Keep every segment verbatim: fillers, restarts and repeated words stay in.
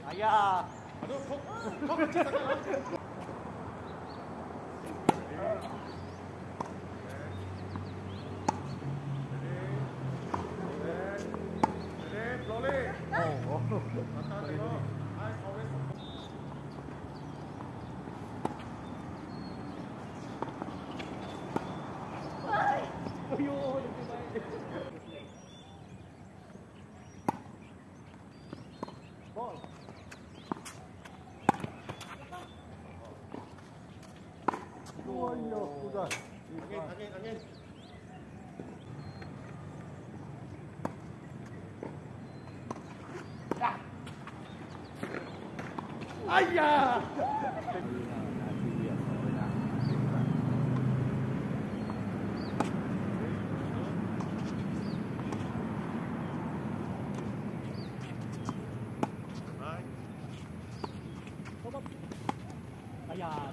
Ayah. Aduh, kok kok kecil sangat. Angin, angin, angin. Ayah. Ayah.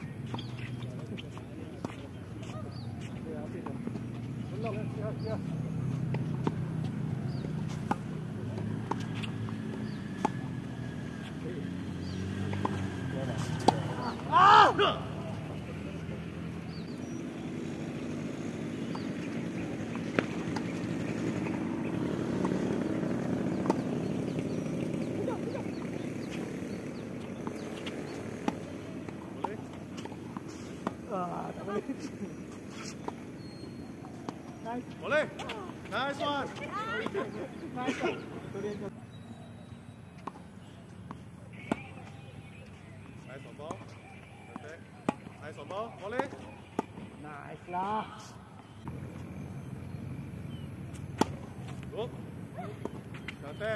Ah, tak boleh. Nice. Boleh. Nice one. Nice. Nice on ball. Okay. Nice on ball. Boleh. Nice lah. Good. Cantik.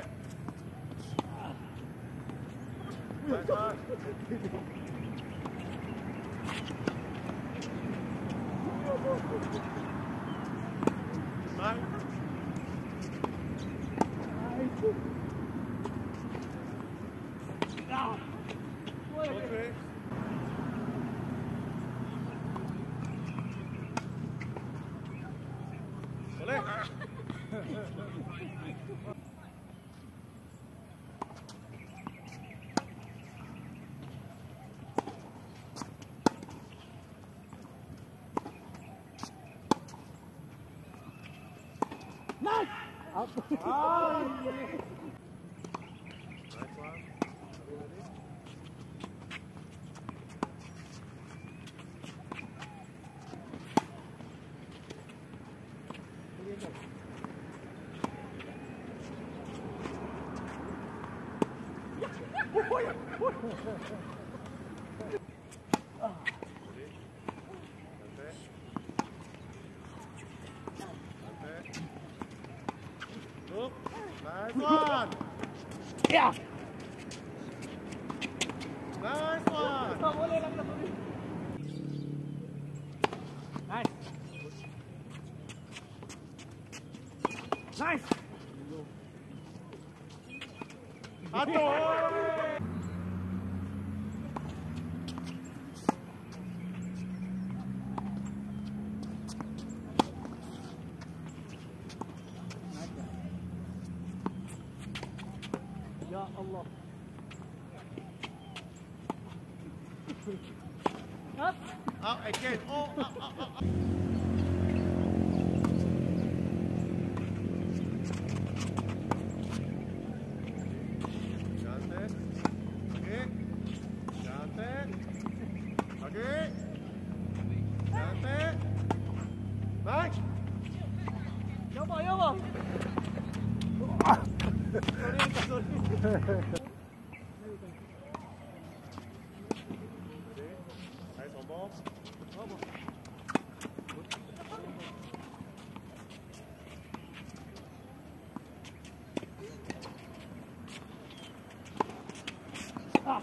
Nice one. Nice. Okay. Boleh. Nice. Up. Ah, yeah. Nice one. Look, nice one. Yeah. Nice one. Tak boleh lah, tak boleh. Nice. Nice. Aduh. Ya Allah. Up. Up again. Oh, up, up, up, up. Cantik. Okey. Cantik. Okey. Cantik. Baik. Ya Allah, ya Allah. Sorry, sorry. Nice on ball. Ah.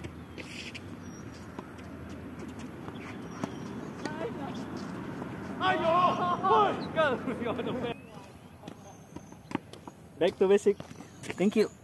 Ayo. Oi. Go. Back to basic. Thank you.